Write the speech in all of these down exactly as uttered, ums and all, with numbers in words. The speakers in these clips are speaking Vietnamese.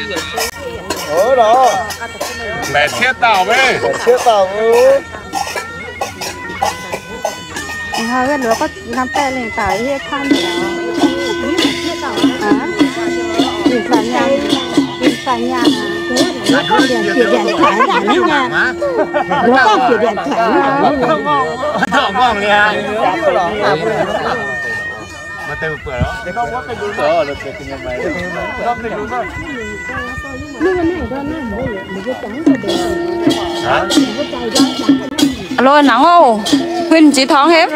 Ủa đó. Bẻ chiếc tàu với. Bẻ chiếc tàu với. Hơi cái lúa có năm tay lên tỏi hết khăn rồi. Hả? Đi phản nhà, đi phản nhà. Nó có điện chỉ điện thoại đã đấy nha. Nó có chỉ điện thoại nữa. Ngon ngon liền. Mà tên bữa đó. Để không có cái đúng rồi, được cái nhà máy. Không cái đúng rồi. Nhưng mà này đó nó mỗi một cái trắng rồi để. Hả? Alo nắng không? Huynh chỉ thoáng hết.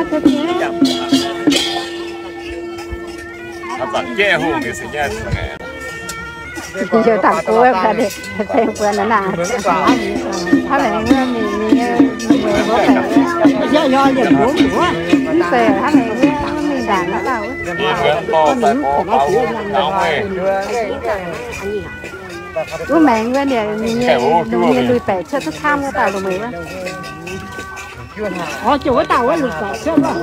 Nó bằng che hồ cái sự nhá. Giờ tặng cô em ra đi xem quen nó nào他们那你你我phải do do giờ bố của về他们mình đàn nó đâu có những cái nó chỉ là cứ mẹ cái này mình như lùi bẻ cho thức tham cái tàu của mình á họ chủ cái tàu á lùi bẻ cho nó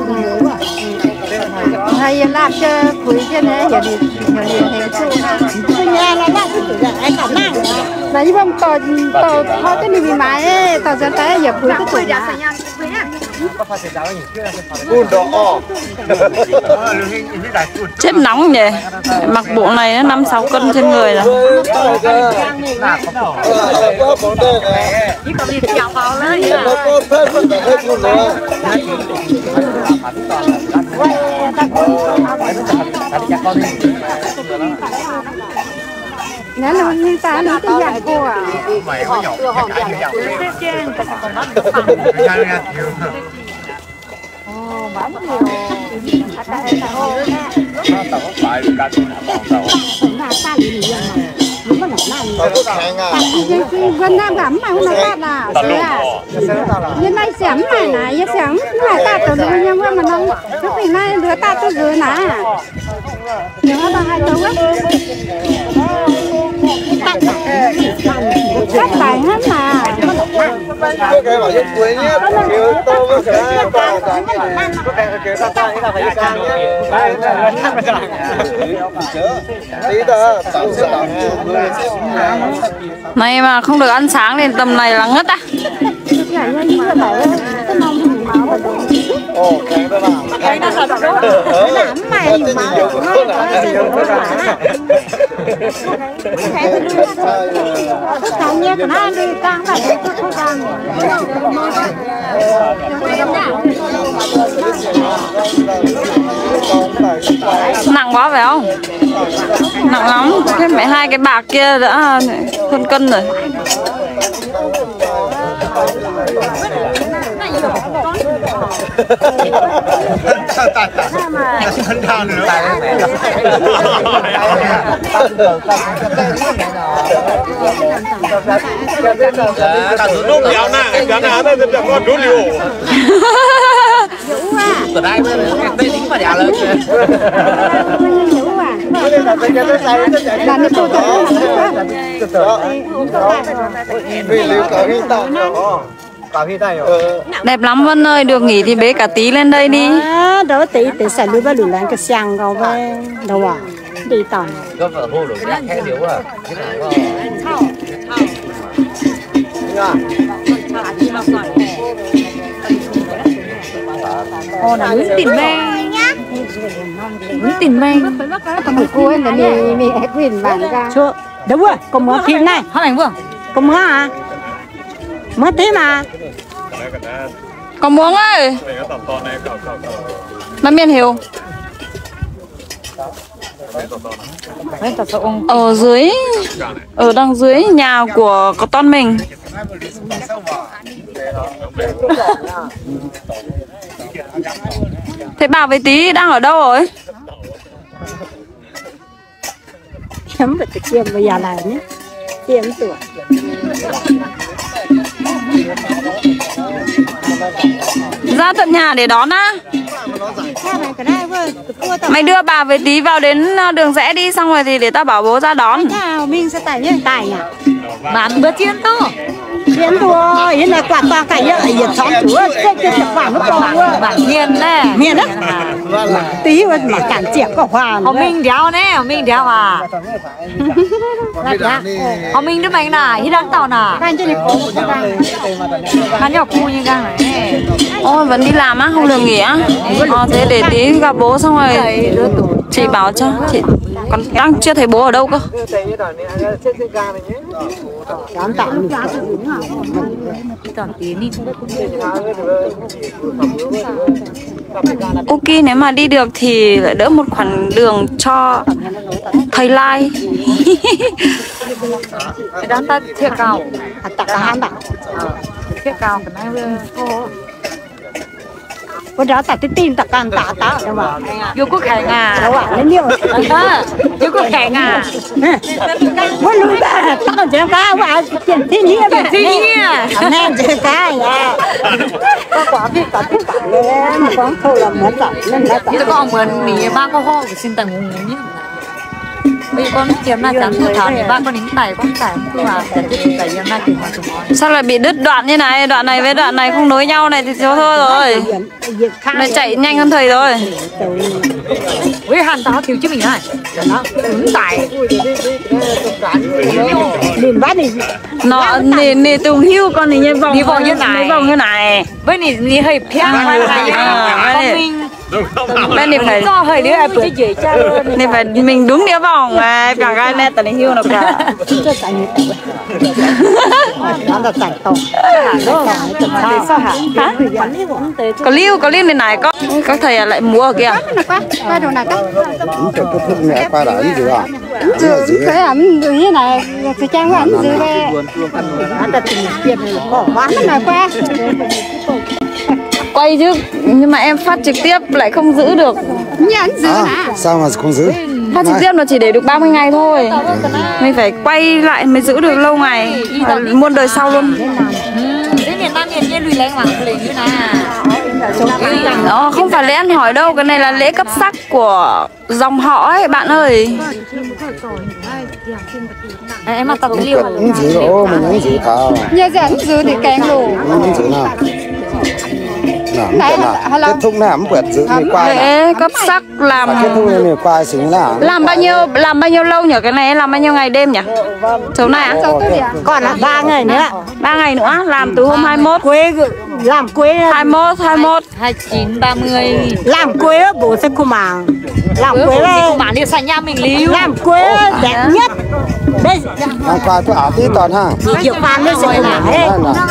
hay làm cho quý cho nên giờ thì giờ thì thành cái nhà nó làm cái chủ ai cả mang là như vậy tàu tàu họ cái này bị máy tàu dân tới giờ quý cái chủ nhà chết nóng nhỉ, mặc bộ này nó năm sáu cân trên người rồi. Nếu là như ta nó cái dạng cô à. Mày có nhậu cái cái nhậu. Ồ, bán nhiều. Tao có phải cá tôm nào tao. Là ta đi đi mà. Nó có nặng nặng. Gần nam lắm mà nó ta là. Tao luôn. Như này xém này này, như xém là ta từ từ nhưng mà nó nó bị này đứa ta từ dưới nè. Nhớ ba hai tấu á. Cắt bài hết mà. Cái cái bảo dân cuối nhé. Kiểu tôm nó sẽ tao tao kiểu tao tao như là phải càng nhé. Tí ta tao sẽ tao. Này mà không được ăn sáng thì tầm này là ngất á. Ồ, cái đó nào. Cái đó là đó. Làm mày mà. Cái thằng nhé của nó đi tăng là cái không tăng. Nặng quá phải không? Nặng lắm. Thế mấy hai cái bạc kia đã hơn cân rồi. Chân đau nữa. Tao thử nốt kéo nè, kéo nè, đây là con đốt liều. Từ đây mới đây tính mà đẻ lớn kìa. Là nó tôi tôi vì liều cả huy tao nhỏ. Đẹp lắm Vân ơi, được nghỉ thì bế cả tí lên đây đi. à, đó tí tí sẽ lưu vào lửa lên cái xăng rồi về đâu à đi tàu Có vợ hô được nhắc hết điếu à. Ồ, là Nguyễn Tỉnh Beng. Nguyễn Tỉnh Beng. một cô ấy là mì mì ép quyền bản ra chưa đúng rồi có mưa phim này Hả anh Vương? có mưa à mưa tí mà Có muống ơi. Mà miền hiểu. Ở dưới, ở đằng dưới nhà của có con mình. Thế bà với Tí đang ở đâu rồi? chấm được cái chiêm bây giờ là nhé chiêm tuổi Ra tận nhà để đón á. Mày đưa bà với Tí vào đến đường rẽ đi, xong rồi thì để tao bảo bố ra đón. mình sẽ tải nhé tải nhỉ bán bữa chiên to. biến thôi hiện là quả to cái nhựa nhiệt xóm chúa cái cái quả nó to bản miền nè miền đó tí mà cản chiếc có hoa họ minh đéo nè họ minh đéo à họ minh đứa mình nè hít đang tàu nè hắn nhỏ cu như gang này ôi vẫn đi làm á không được nghỉ á ờ, thế để tí gặp bố xong rồi chị bảo cho chị còn đang chưa thấy bố ở đâu cơ. Ok nếu mà đi được thì lại đỡ một khoản đường cho thầy Lai. Cái đó ta thiệt cao, tạc cả hắn tạc thiệt cao cái này bữa đó tạc cái tin tạc càng tạc tạc đâu mà vô quốc khánh à đâu ạ lên nhiều vô quốc khánh à bữa lùi ba tạc còn chơi cá và tiền thiên nhiên tiền thiên nhiên nên chơi cá à có quả biết cả tất cả lên mà có thôi là muốn tạc nên là tạc như có ông mượn mì ba có ho của xin tặng ngủ nhé bây con kiếm là chẳng thử thảo thì ba con nín tẩy con tẩy không à để tiếp tục tẩy em nay tìm mà chúng sao lại bị đứt đoạn như này đoạn này với đoạn này không nối nhau này thì thiếu thôi rồi này chạy nhanh hơn thầy rồi với hàn táo thiếu chứ mình này đó nín tẩy liền bắt đi nó nè nè tùng hưu con này như vòng như vòng như này vòng như này với nè nè hơi phèn này mình bên này phải do hơi đứa ai bữa này phải mình đúng đĩa vòng này cả gai nè tận hiu nào cả nó là sạch to có lưu có lưu này này có các thầy lại múa ở kia qua đồ này các cái thức này qua đấy gì à chứ cái ảnh như này cái trang ảnh gì về anh ta tìm tiền bỏ quá này qua quay chứ nhưng mà em phát trực tiếp lại không giữ được nhẫn giữ à, sao mà không giữ phát trực tiếp nó chỉ để được ba mươi ngày thôi mình phải quay lại mới giữ được lâu ngày muôn đời sau luôn Đó, không phải lễ ăn hỏi đâu, cái này là lễ cấp sắc của dòng họ ấy bạn ơi. Em mặc tập cái liều những gì đó mình những gì cả nhớ dẫn giữ thì kén đủ những gì nào nào kết thúc nào cũng vượt giữ người qua lễ cấp sắc làm kết thúc người qua xính là làm bao nhiêu làm bao nhiêu lâu nhỉ, cái này làm bao nhiêu ngày đêm nhỉ chỗ này á? Còn là ba ngày nữa ba ngày nữa làm từ hôm hai mươi mốt quê làm quê hai mươi mốt hai mươi mốt hai mươi chín ba mươi làm quê bố sẽ không màng làm quê không màng đi sang nhà mình líu làm quê đẹp nhất đây hôm qua tôi ở tí toàn ha nhiều fan nó sẽ làm đấy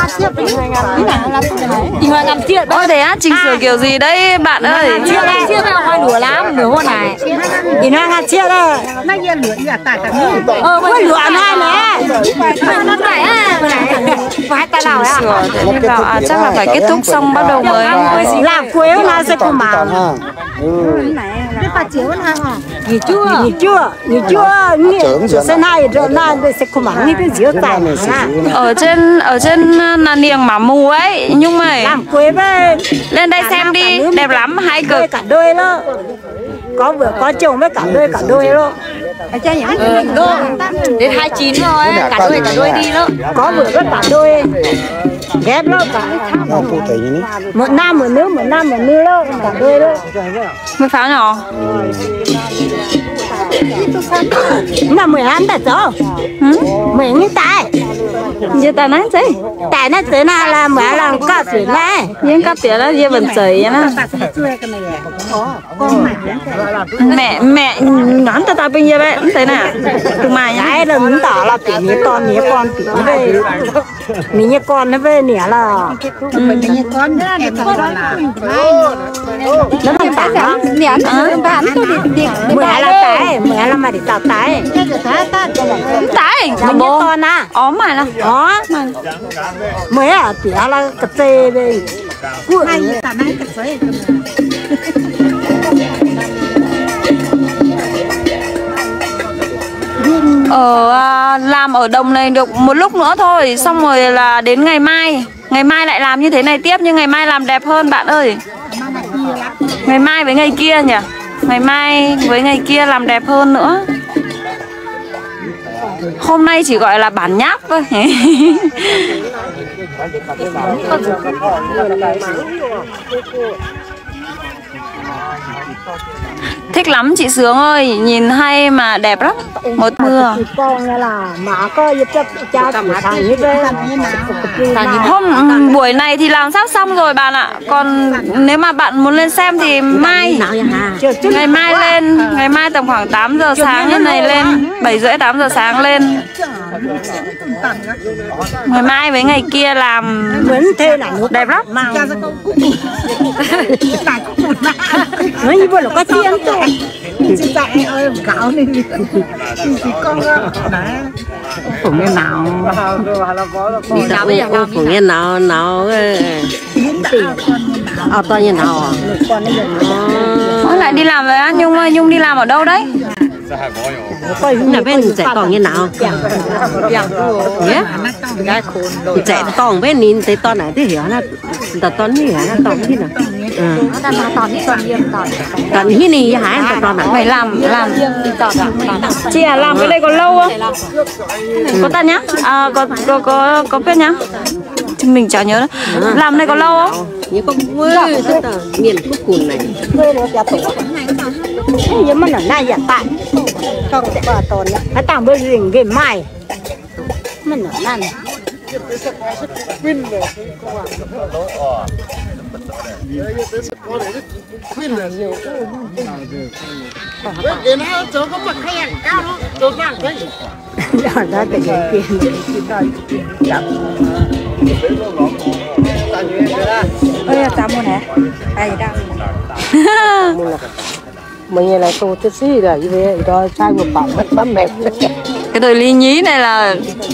thì hoa ngắm thiệt ôi thế á chỉnh sửa kiểu gì đấy bạn ơi chia đây chia vào hoa lửa lắm lửa hoa này thì nó ngắt chia đây nó như lửa như là tại cả ờ hoa lửa này nè nó phải à phải ta nào à bảo à chắc là phải kết thúc xong bắt đầu mới làm quế là sẽ không mà cái bà chiếu là nghỉ chưa nghỉ chưa nghỉ chưa nghỉ sẽ này rồi là sẽ không mà nghỉ cái chiếu tại ở trên ở trên là niềng mà mù ấy nhưng mà làm quế với lên đây xem đi đẹp lắm hai cực cả đôi đó có vừa có chồng với cả đôi cả đôi đó ừ, đến hai mươi chín rồi cả đôi cả đôi đi đó có vừa với cả đôi ghép đó cả một nam một nữ một nam một nữ đó cả đôi đó mới pháo nhỏ là mười hai tại chỗ mười nghìn tại giờ ta nói gì tại nó thế nào là mẹ làm cá tiền này nhưng cá tiền đó giờ vẫn sấy á mẹ mẹ nói ta ta bây giờ vậy thế nào từ mai nhá là mình tỏ là tiền nhé con nhé con tiền về mình nhé con nó về nhé là mình nhé con nó làm tả đó nhé bán tôi đi mẹ là tái mẹ là mà để tạo tái tái mình nhé con à ó mày là ó mẹ à tía là cà phê đây hay ta nói cà phê ở à, làm ở đồng này được một lúc nữa thôi xong rồi là đến ngày mai ngày mai lại làm như thế này tiếp nhưng ngày mai làm đẹp hơn bạn ơi ngày mai với ngày kia nhỉ ngày mai với ngày kia làm đẹp hơn nữa Hôm nay chỉ gọi là bản nháp thôi. Thích lắm chị Sướng ơi, nhìn hay mà đẹp lắm. Một mưa. Hôm buổi này thì làm sắp xong rồi bạn ạ. Còn nếu mà bạn muốn lên xem thì mai, ngày mai lên, ngày mai tầm khoảng tám giờ sáng như này lên, bảy rưỡi tám giờ sáng lên. Ngày mai với ngày kia làm đẹp lắm. Nói như vậy là có tiền thôi. Chị dạy ơi gạo này thì con Phủ nghe nào đi nào bây giờ làm phủ nghe nào nào ở to như nào à? Lại đi làm rồi á Nhung ơi, Nhung đi làm ở đâu đấy? Là bên chạy còn như nào chạy còn bên nhìn thấy to này thì hiểu là tao to như hiểu là to như nào còn như này hả tao to này phải làm làm chị à, làm cái đây có lâu không? Có ta nhá, à, có có có có biết nhá, mình chả nhớ nữa. Làm này có lâu không? như con vui tức là miền quốc cùn này nhưng mà nó nay hiện tại trong ba tuần nó tạm bây giờ về mai mình nó nan Cái nó chỗ có mặt hay cao nó chỗ nào thế? đó để cái kia ơi tao mua nè ai đang mình là tô tí xí rồi về đó chai một bọc mất bấm mệt cái đời ly nhí này là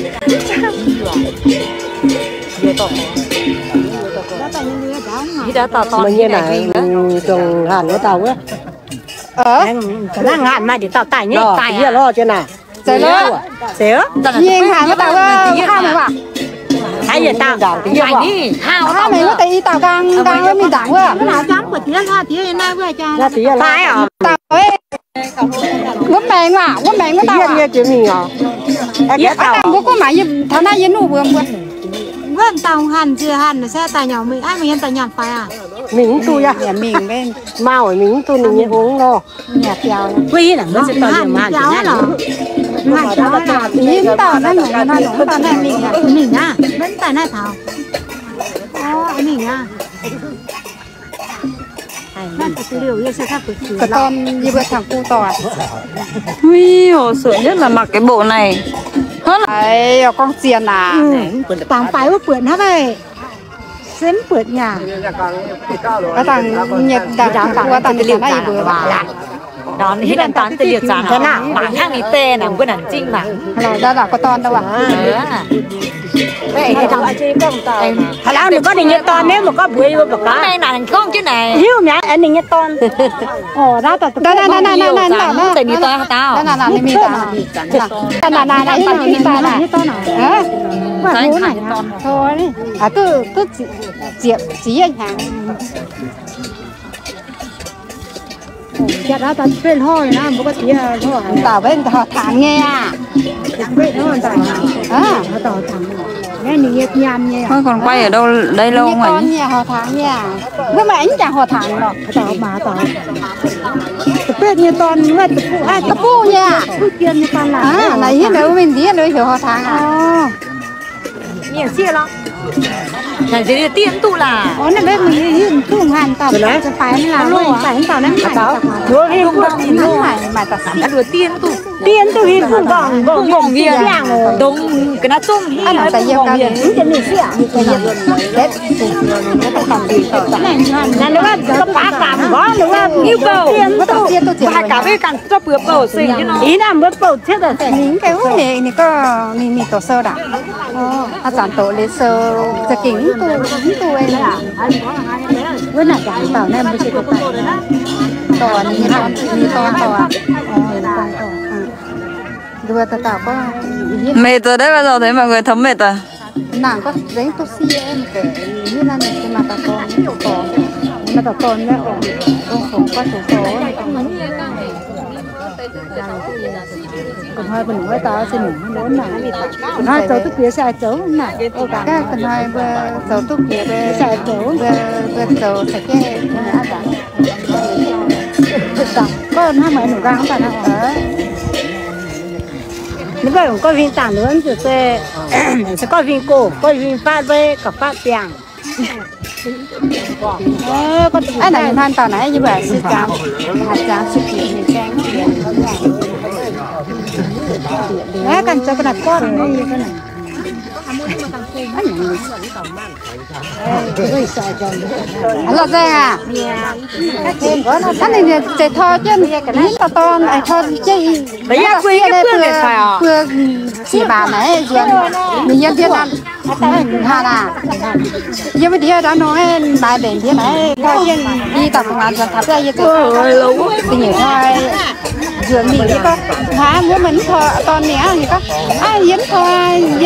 mình như này trồng hàn với tàu á ờ cái năng hàn mà để tàu tải nhé tải giờ lo chưa nào Trời lo xéo nhưng hàn với tàu hao mà hay giờ tao mày đi hao hao mày có tí tàu đang đang với mình đảng quá Nào dám của tía ra tía nay vừa cha. ra tí là phải à tàu ấy quất bèn mà quất bèn với tàu à nghe chuyện mình à em tàu có mày như thằng này như nụ bướm bướm Vâng tàu hàn chưa hàn là xe tài nhỏ mình ai mình tài nhỏ phải à? mình tu ya mình bên mau rồi mình tu mình uống lo nhà kéo quy là nó sẽ tao nhiều mà cháu là hàn cháu là những tàu nó nổ nó nổ tàu này mình à mình à vẫn tài này thảo ô mình à cái con như vậy thằng cu tỏi ui hồ sợ nhất là mặc cái bộ này hết đấy con xiên à tao phải có quyển hết đây xém quyển nhà cái thằng nhật thằng thằng qua thằng cái này vừa bảo đó thì đang toán từ liệt giản nó bản hàng đi tê là một cái chinh mà là ra là có con đâu à vậy thì thằng chị công tờ hà lao đừng có định nhật to nếu mà có bưởi mà có này là không chứ này hiếu mẹ anh định nhật to ồ ra tao đây đây đây đây đây đây nó tại đi tao tao đây là là mình ta là là là đây là mình ta là hả cái này thôi đi à cứ cứ diệp chỉ anh hàng chặt ra tao bên ho này nó không có tía ho tao bên họ thản nghe à bên ho tao à tao thằng nghe nghe nhàn nghe thôi còn quay ở đâu đây lâu không con nhà họ thằng nhà với mà anh chẳng họ thằng rồi tao mà tao tập biết như con với tập phụ ai tập phụ nha cứ kiên như tao là à này hết đâu mình đi đâu hiểu họ thằng à nhiều xe lắm là gì tiền tu là có này bên mình hiện thu hàn tao sẽ phải là luôn phải tao đang phải tao rồi đi không không phải mà tao đã được tiền tu tiền tu hiện không còn không còn viên đúng cái nó chung hi anh tại sao tao đến cái này xí à cái gì đấy cái tao đi là nếu mà có phá cảm có nếu mà yêu cầu tiền tu tiền tu hai cả với càng cho bữa bầu sinh chứ nó ý là bữa bầu chết rồi những cái hút này này có mình mình tổ sơ đã à sản tổ lấy sơจะกิ่งตัวตัวเองอ่ะ với lại cả tao nem mới được ต่อนี้ตอนนี้ตอนต่อดูแต่ต่อก็mệt rồi đấy, bao giờ thấy mọi người thấm mệt à? nàng có giấy tô xi em kể như là này mà tao còn còn mà tao còn đấy còn còn có số số còn hơi mình mới tao xin mình muốn là hai cháu tức kia sai cháu này cái phần hai vừa sầu túc kia vừa sai cháu vừa vừa sầu sạch cái ăn đắng có hai mấy nửa gang không phải nào ở nếu vậy có viên tảng lớn thì sẽ sẽ có viên cổ có viên phát với cả phát tiền anh này hoàn toàn này như vậy sư trắng hạt trắng sư kiện trắng đấy cần cho cái này con đi cái này anh là gì à anh này chạy thò chứ ní to to này thò chứ bây giờ quy cái phương này phải à phương chị bà này riêng mình nhân thiên ăn hà là giờ bây giờ đã nói bài đèn thế này coi như đi tập ngàn giờ thắp ra như thế thì nhiều thôi dường mình đi con hả muốn mình thò to nè gì có ai yếm thôi